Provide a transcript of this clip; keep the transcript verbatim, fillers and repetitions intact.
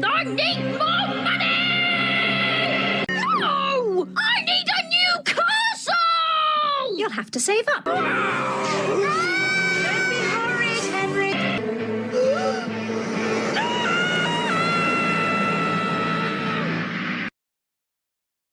I need more money! No! I need a new castle! You'll have to save up.